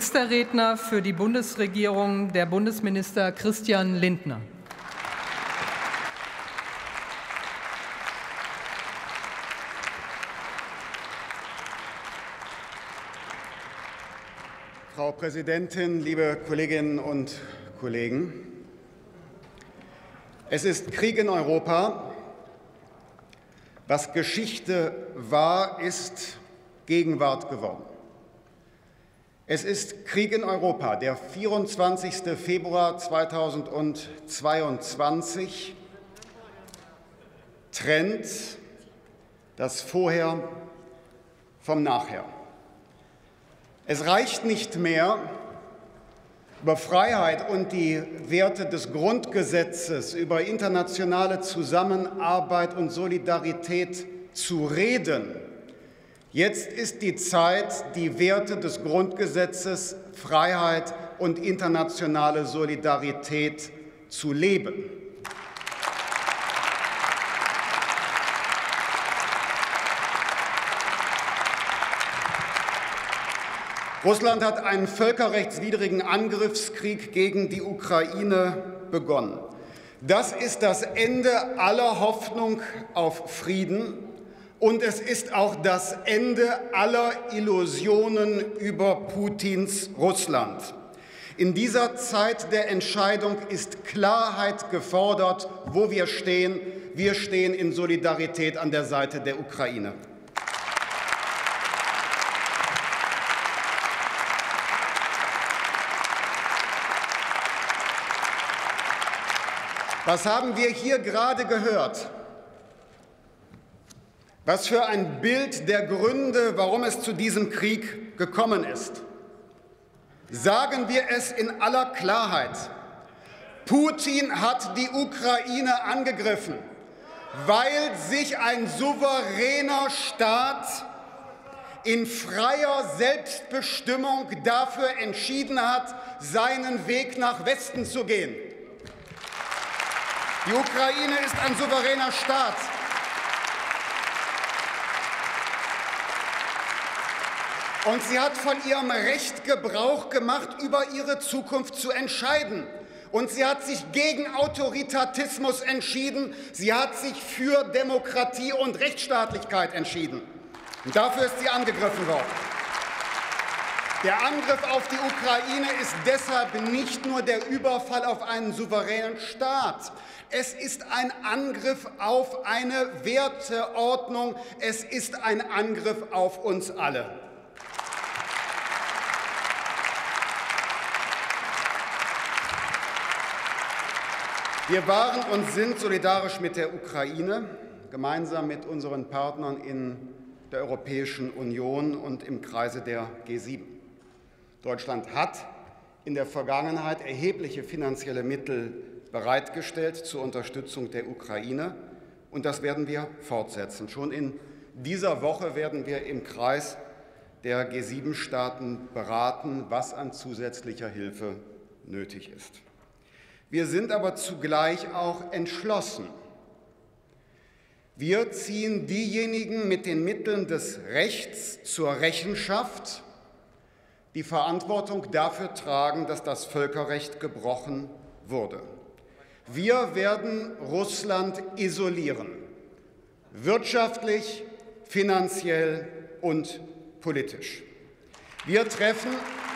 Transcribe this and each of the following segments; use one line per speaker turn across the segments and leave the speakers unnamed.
Nächster Redner für die Bundesregierung, der Bundesminister Christian Lindner.
Frau Präsidentin, liebe Kolleginnen und Kollegen! Es ist Krieg in Europa. Was Geschichte war, ist Gegenwart geworden. Es ist Krieg in Europa. Der 24. Februar 2022 trennt das Vorher vom Nachher. Es reicht nicht mehr, über Freiheit und die Werte des Grundgesetzes, über internationale Zusammenarbeit und Solidarität zu reden. Jetzt ist die Zeit, die Werte des Grundgesetzes, Freiheit und internationale Solidarität zu leben. Russland hat einen völkerrechtswidrigen Angriffskrieg gegen die Ukraine begonnen. Das ist das Ende aller Hoffnung auf Frieden, und es ist auch das Ende aller Illusionen über Putins Russland. In dieser Zeit der Entscheidung ist Klarheit gefordert, wo wir stehen. Wir stehen in Solidarität an der Seite der Ukraine. Was haben wir hier gerade gehört? Was für ein Bild der Gründe, warum es zu diesem Krieg gekommen ist. Sagen wir es in aller Klarheit. Putin hat die Ukraine angegriffen, weil sich ein souveräner Staat in freier Selbstbestimmung dafür entschieden hat, seinen Weg nach Westen zu gehen. Die Ukraine ist ein souveräner Staat. Und sie hat von ihrem Recht Gebrauch gemacht, über ihre Zukunft zu entscheiden. Und sie hat sich gegen Autoritarismus entschieden. Sie hat sich für Demokratie und Rechtsstaatlichkeit entschieden. Und dafür ist sie angegriffen worden. Der Angriff auf die Ukraine ist deshalb nicht nur der Überfall auf einen souveränen Staat. Es ist ein Angriff auf eine Werteordnung. Es ist ein Angriff auf uns alle. Wir waren und sind solidarisch mit der Ukraine, gemeinsam mit unseren Partnern in der Europäischen Union und im Kreise der G7. Deutschland hat in der Vergangenheit erhebliche finanzielle Mittel bereitgestellt zur Unterstützung der Ukraine, und das werden wir fortsetzen. Schon in dieser Woche werden wir im Kreis der G7-Staaten beraten, was an zusätzlicher Hilfe nötig ist. Wir sind aber zugleich auch entschlossen. Wir ziehen diejenigen mit den Mitteln des Rechts zur Rechenschaft, die Verantwortung dafür tragen, dass das Völkerrecht gebrochen wurde. Wir werden Russland isolieren, wirtschaftlich, finanziell und politisch. Wir treffen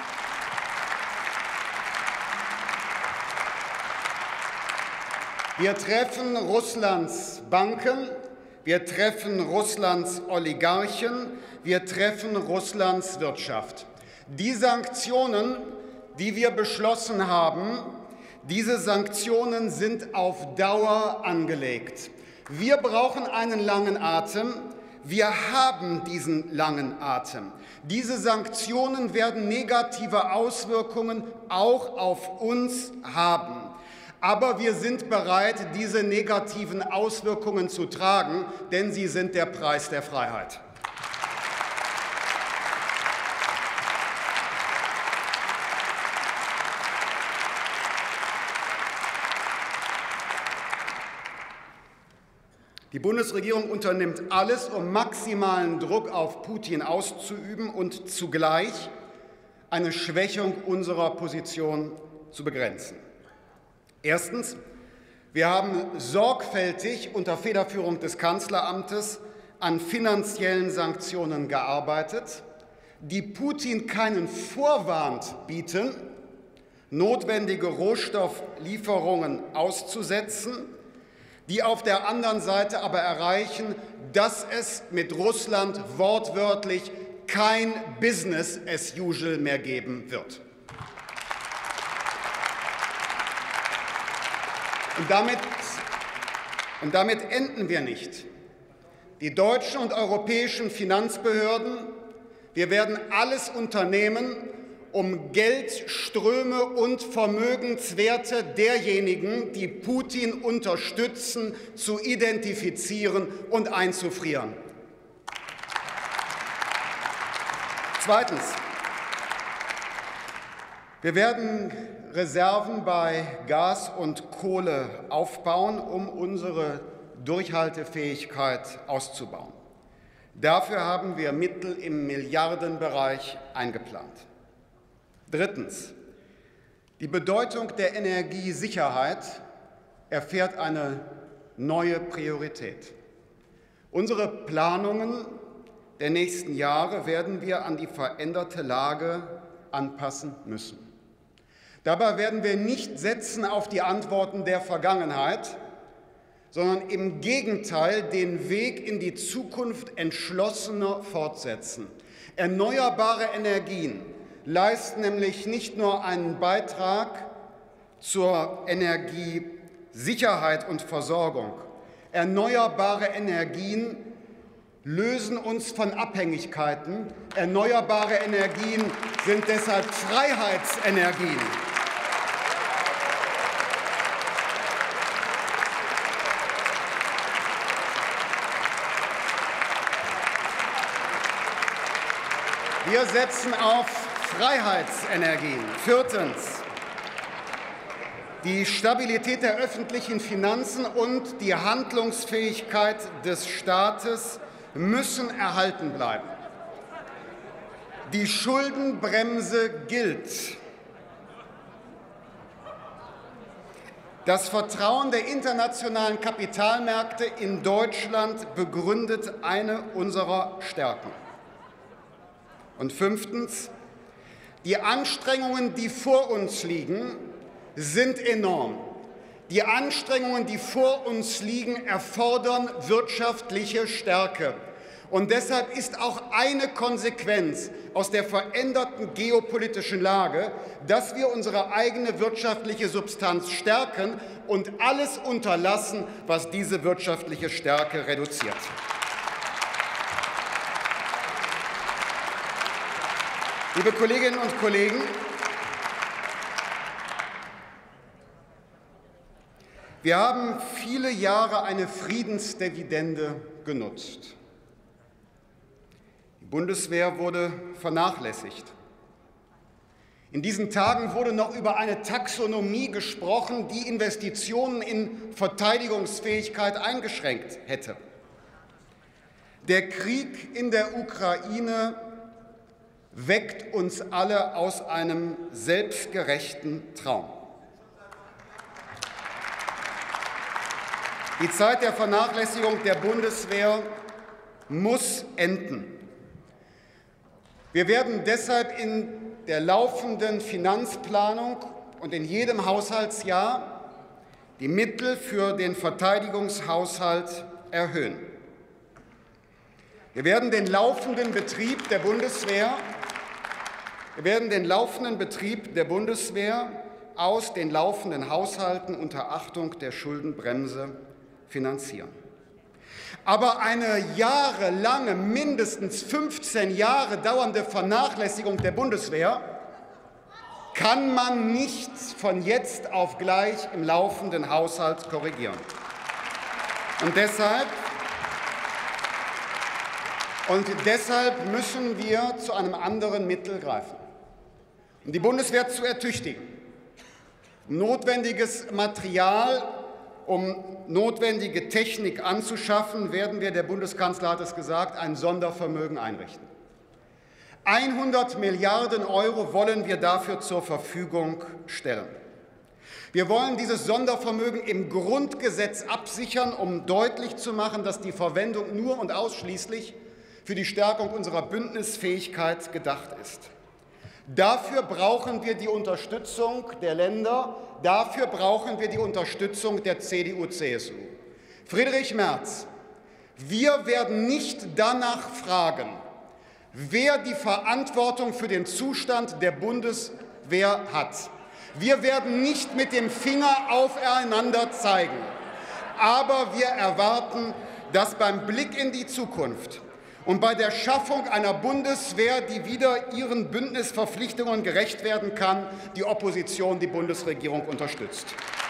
Russlands Banken, wir treffen Russlands Oligarchen, wir treffen Russlands Wirtschaft. Die Sanktionen, die wir beschlossen haben, diese Sanktionen sind auf Dauer angelegt. Wir brauchen einen langen Atem. Wir haben diesen langen Atem. Diese Sanktionen werden negative Auswirkungen auch auf uns haben. Aber wir sind bereit, diese negativen Auswirkungen zu tragen, denn sie sind der Preis der Freiheit. Die Bundesregierung unternimmt alles, um maximalen Druck auf Putin auszuüben und zugleich eine Schwächung unserer Position zu begrenzen. Erstens, wir haben sorgfältig unter Federführung des Kanzleramtes an finanziellen Sanktionen gearbeitet, die Putin keinen Vorwand bieten, notwendige Rohstofflieferungen auszusetzen, die auf der anderen Seite aber erreichen, dass es mit Russland wortwörtlich kein Business as usual mehr geben wird. Und damit enden wir nicht. Die deutschen und europäischen Finanzbehörden, wir werden alles unternehmen, um Geldströme und Vermögenswerte derjenigen, die Putin unterstützen, zu identifizieren und einzufrieren. Zweitens. Wir werden Reserven bei Gas und Kohle aufbauen, um unsere Durchhaltefähigkeit auszubauen. Dafür haben wir Mittel im Milliardenbereich eingeplant. Drittens. Die Bedeutung der Energiesicherheit erfährt eine neue Priorität. Unsere Planungen der nächsten Jahre werden wir an die veränderte Lage anpassen müssen. Dabei werden wir nicht setzen auf die Antworten der Vergangenheit, sondern im Gegenteil den Weg in die Zukunft entschlossener fortsetzen. Erneuerbare Energien leisten nämlich nicht nur einen Beitrag zur Energiesicherheit und Versorgung. Erneuerbare Energien lösen uns von Abhängigkeiten. Erneuerbare Energien sind deshalb Freiheitsenergien. Wir setzen auf Freiheitsenergien. Viertens. Die Stabilität der öffentlichen Finanzen und die Handlungsfähigkeit des Staates müssen erhalten bleiben. Die Schuldenbremse gilt. Das Vertrauen der internationalen Kapitalmärkte in Deutschland begründet eine unserer Stärken. Und fünftens, die Anstrengungen, die vor uns liegen, sind enorm. Die Anstrengungen, die vor uns liegen, erfordern wirtschaftliche Stärke. Und deshalb ist auch eine Konsequenz aus der veränderten geopolitischen Lage, dass wir unsere eigene wirtschaftliche Substanz stärken und alles unterlassen, was diese wirtschaftliche Stärke reduziert. Liebe Kolleginnen und Kollegen, wir haben viele Jahre eine Friedensdividende genutzt. Die Bundeswehr wurde vernachlässigt. In diesen Tagen wurde noch über eine Taxonomie gesprochen, die Investitionen in Verteidigungsfähigkeit eingeschränkt hätte. Der Krieg in der Ukraine weckt uns alle aus einem selbstgerechten Traum. Die Zeit der Vernachlässigung der Bundeswehr muss enden. Wir werden deshalb in der laufenden Finanzplanung und in jedem Haushaltsjahr die Mittel für den Verteidigungshaushalt erhöhen. Wir werden den laufenden Betrieb der Bundeswehr aus den laufenden Haushalten unter Achtung der Schuldenbremse finanzieren. Aber eine jahrelange, mindestens 15 Jahre dauernde Vernachlässigung der Bundeswehr kann man nicht von jetzt auf gleich im laufenden Haushalt korrigieren. Und deshalb müssen wir zu einem anderen Mittel greifen, um die Bundeswehr zu ertüchtigen, um notwendiges Material, um notwendige Technik anzuschaffen, werden wir, der Bundeskanzler hat es gesagt, ein Sondervermögen einrichten. 100 Milliarden € wollen wir dafür zur Verfügung stellen. Wir wollen dieses Sondervermögen im Grundgesetz absichern, um deutlich zu machen, dass die Verwendung nur und ausschließlich für die Stärkung unserer Bündnisfähigkeit gedacht ist. Dafür brauchen wir die Unterstützung der Länder, dafür brauchen wir die Unterstützung der CDU-CSU. Friedrich Merz, wir werden nicht danach fragen, wer die Verantwortung für den Zustand der Bundeswehr hat. Wir werden nicht mit dem Finger aufeinander zeigen. Aber wir erwarten, dass beim Blick in die Zukunft und bei der Schaffung einer Bundeswehr, die wieder ihren Bündnisverpflichtungen gerecht werden kann, die Opposition die Bundesregierung unterstützt.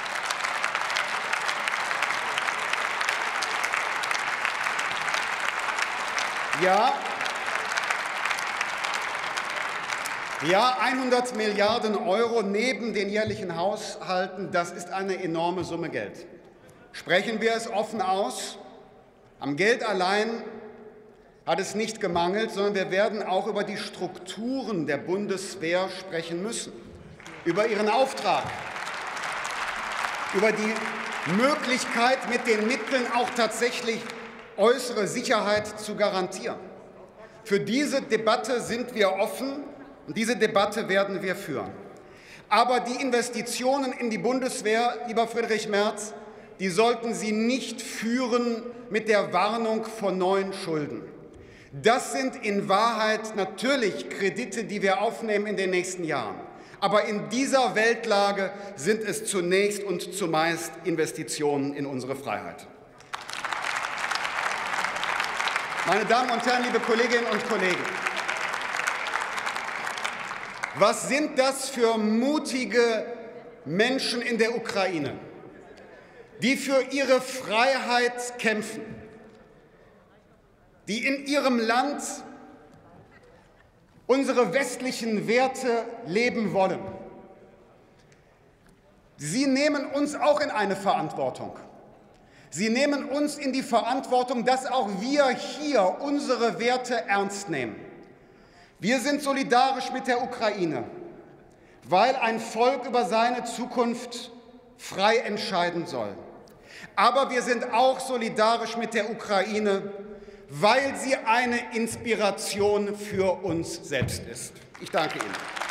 Ja, 100 Milliarden € neben den jährlichen Haushalten, das ist eine enorme Summe Geld. Sprechen wir es offen aus. Am Geld allein hat es nicht gemangelt, sondern wir werden auch über die Strukturen der Bundeswehr sprechen müssen, über ihren Auftrag, über die Möglichkeit, mit den Mitteln auch tatsächlich äußere Sicherheit zu garantieren. Für diese Debatte sind wir offen. Und diese Debatte werden wir führen. Aber die Investitionen in die Bundeswehr, lieber Friedrich Merz, die sollten Sie nicht führen mit der Warnung vor neuen Schulden. Das sind in Wahrheit natürlich Kredite, die wir aufnehmen in den nächsten Jahren. Aber in dieser Weltlage sind es zunächst und zumeist Investitionen in unsere Freiheit. Meine Damen und Herren, liebe Kolleginnen und Kollegen, was sind das für mutige Menschen in der Ukraine, die für ihre Freiheit kämpfen, die in ihrem Land unsere westlichen Werte leben wollen. Sie nehmen uns auch in eine Verantwortung. Sie nehmen uns in die Verantwortung, dass auch wir hier unsere Werte ernst nehmen. Wir sind solidarisch mit der Ukraine, weil ein Volk über seine Zukunft frei entscheiden soll. Aber wir sind auch solidarisch mit der Ukraine, weil sie eine Inspiration für uns selbst ist. Ich danke Ihnen.